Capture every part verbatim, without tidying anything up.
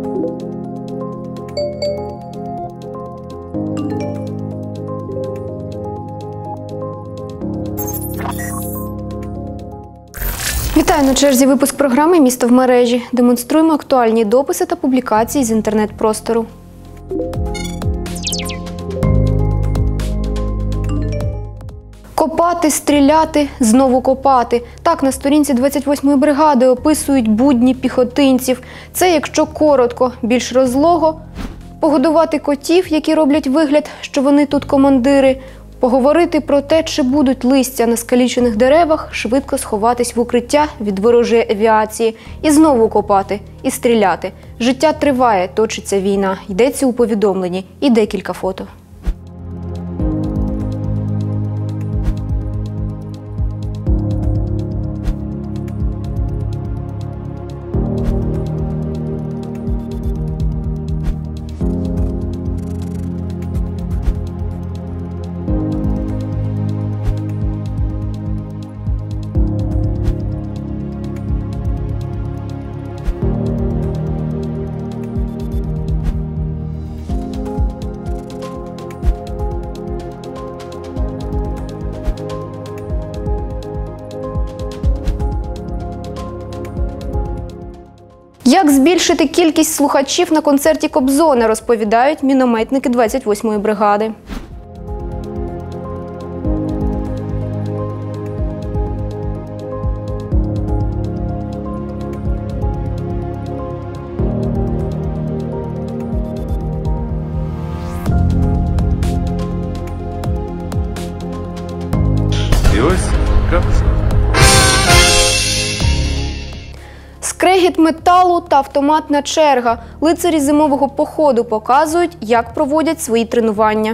Вітаю, на черзі випуск програми «Місто в мережі». Демонструємо актуальні дописи та публікації з інтернет-простору. Копати, стріляти, знову копати. Так на сторінці двадцять восьмої бригади описують будні піхотинців. Це якщо коротко, більш розлого – погодувати котів, які роблять вигляд, що вони тут командири, поговорити про те, чи будуть листя на скалічених деревах, швидко сховатись в укриття від ворожої авіації, і знову копати, і стріляти. Життя триває, точиться війна, йдеться у повідомленні, і декілька фото. Як збільшити кількість слухачів на концерті Кобзона, розповідають мінометники двадцять восьмої бригади. І ось капець. Скрегіт металу та автоматна черга. Лицарі зимового походу показують, як проводять свої тренування.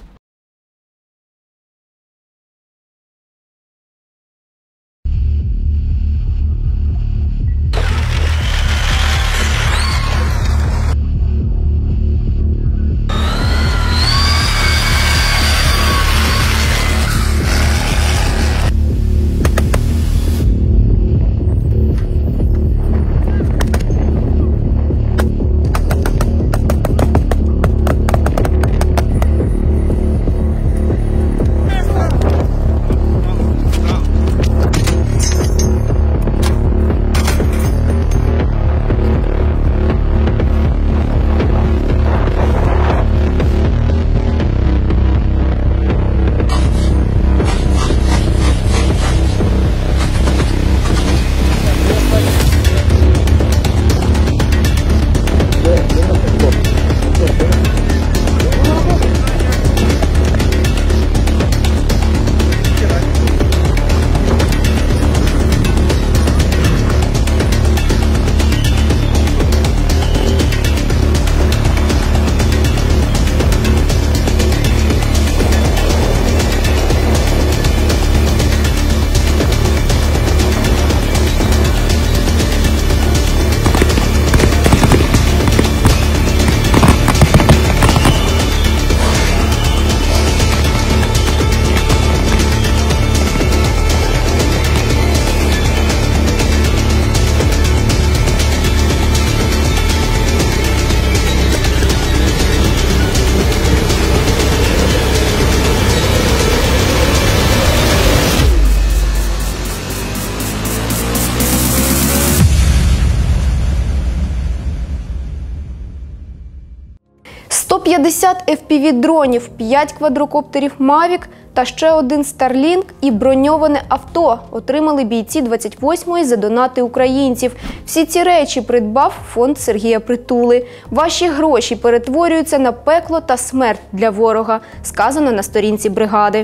сто п'ятдесят еф пі ві-дронів, п'ять квадрокоптерів Mavic та ще один Starlink і броньоване авто отримали бійці двадцять восьмої за донати українців. Всі ці речі придбав фонд Сергія Притули. Ваші гроші перетворюються на пекло та смерть для ворога, сказано на сторінці бригади.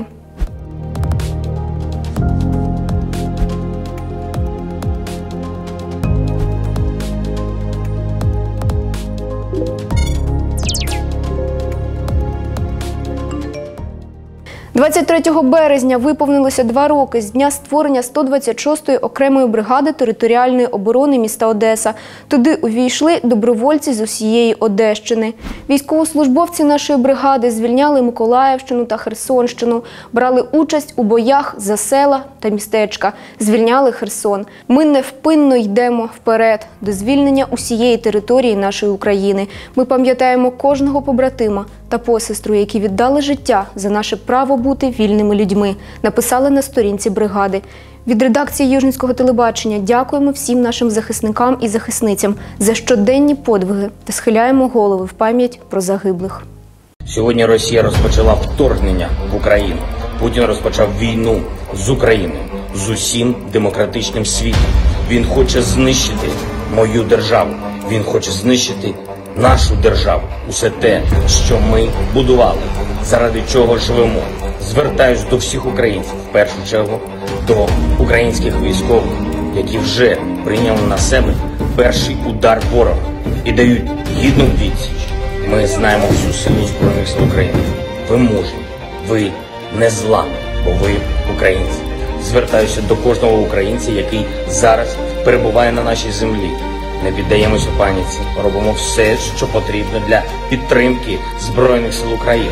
двадцять третього березня виповнилося два роки з дня створення сто двадцять шостої окремої бригади територіальної оборони міста Одеса. Туди увійшли добровольці з усієї Одещини. Військовослужбовці нашої бригади звільняли Миколаївщину та Херсонщину, брали участь у боях за села та містечка, звільняли Херсон. Ми невпинно йдемо вперед до звільнення усієї території нашої України. Ми пам'ятаємо кожного побратима та посестру, які віддали життя за наше право бути вільними людьми, написали на сторінці бригади. Від редакції Южницького телебачення дякуємо всім нашим захисникам і захисницям за щоденні подвиги та схиляємо голови в пам'ять про загиблих. Сьогодні Росія розпочала вторгнення в Україну. Путін розпочав війну з Україною, з усім демократичним світом. Він хоче знищити мою державу, він хоче знищити нашу державу, усе те, що ми будували, заради чого живемо. Звертаюсь до всіх українців, в першу чергу до українських військових, які вже прийняли на себе перший удар ворога і дають гідну відсіч. Ми знаємо всю силу Збройних сил України. Ви мужні, ви незламні, бо ви українці. Звертаюся до кожного українця, який зараз перебуває на нашій землі. Не піддаємося паніці, робимо все, що потрібно для підтримки Збройних сил України.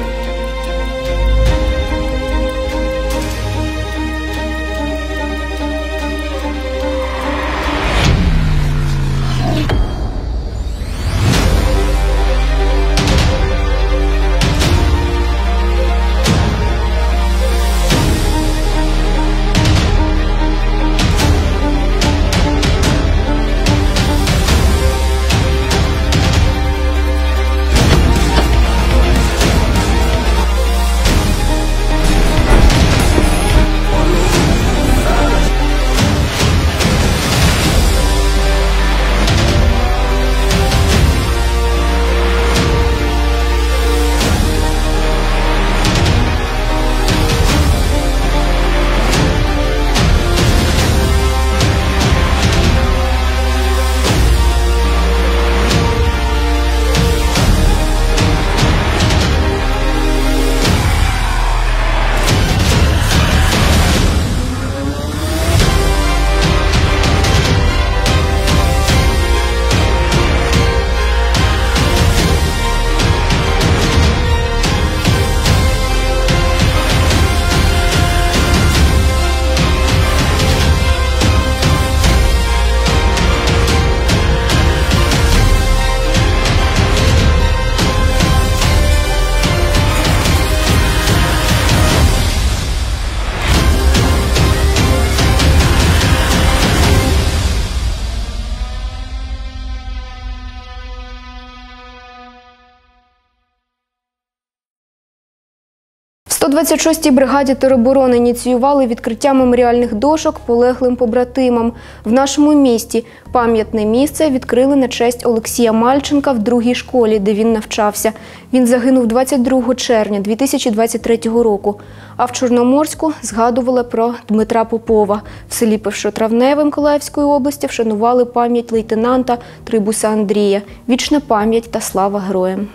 сто двадцять шостій бригаді тероборони ініціювали відкриття меморіальних дошок полеглим побратимам. В нашому місті пам'ятне місце відкрили на честь Олексія Мальченка в другій школі, де він навчався. Він загинув двадцять другого червня дві тисячі двадцять третього року. А в Чорноморську згадували про Дмитра Попова. В селі Першотравневе Миколаївської області вшанували пам'ять лейтенанта Трибуса Андрія. Вічна пам'ять та слава героям.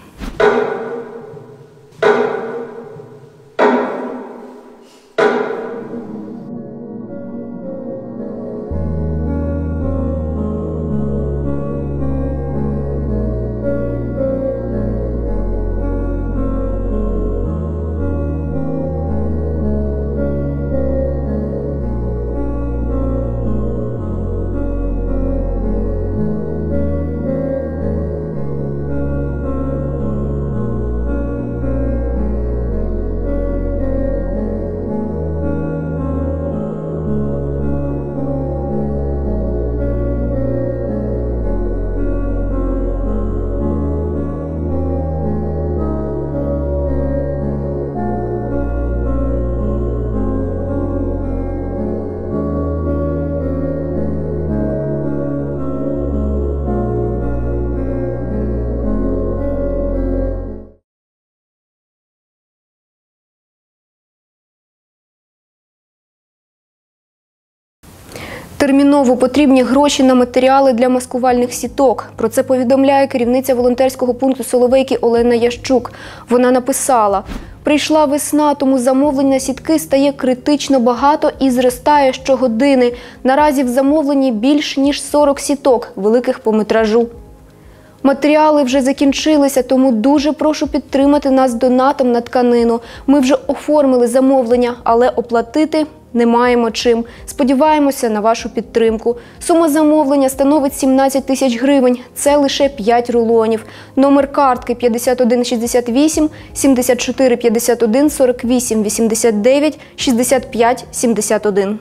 Терміново потрібні гроші на матеріали для маскувальних сіток. Про це повідомляє керівниця волонтерського пункту Соловейки Олена Ящук. Вона написала: «Прийшла весна, тому замовлень на сітки стає критично багато і зростає щогодини. Наразі в замовленні більш ніж сорок сіток, великих по метражу. Матеріали вже закінчилися, тому дуже прошу підтримати нас донатом на тканину. Ми вже оформили замовлення, але оплатити не маємо чим. Сподіваємося на вашу підтримку. Сума замовлення становить сімнадцять тисяч гривень. Це лише п'ять рулонів. Номер картки п'ятдесят один шістдесят вісім, сімдесят чотири п'ятдесят один, сорок вісім вісімдесят дев'ять, шістдесят п'ять сімдесят один».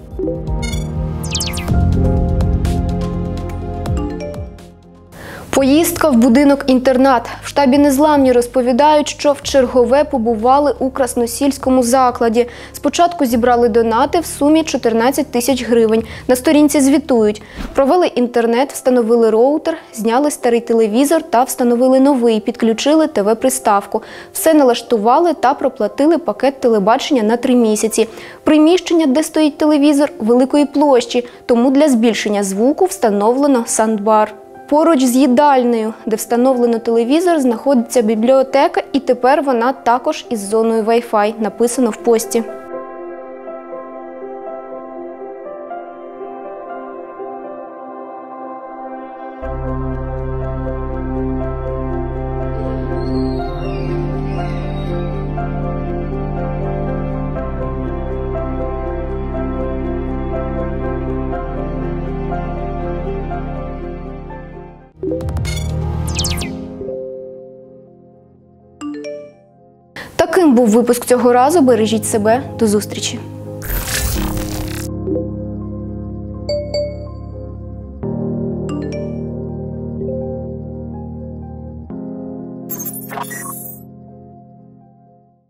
Поїздка в будинок-інтернат. В штабі «Незламні» розповідають, що вчергове побували у красносільському закладі. Спочатку зібрали донати в сумі чотирнадцять тисяч гривень. На сторінці звітують. Провели інтернет, встановили роутер, зняли старий телевізор та встановили новий, підключили те ве-приставку. Все налаштували та проплатили пакет телебачення на три місяці. Приміщення, де стоїть телевізор, великої площі, тому для збільшення звуку встановлено саундбар. Поруч з їдальнею, де встановлено телевізор, знаходиться бібліотека, і тепер вона також із зоною Wi-Fi, написано в пості. Таким був випуск цього разу. Бережіть себе. До зустрічі.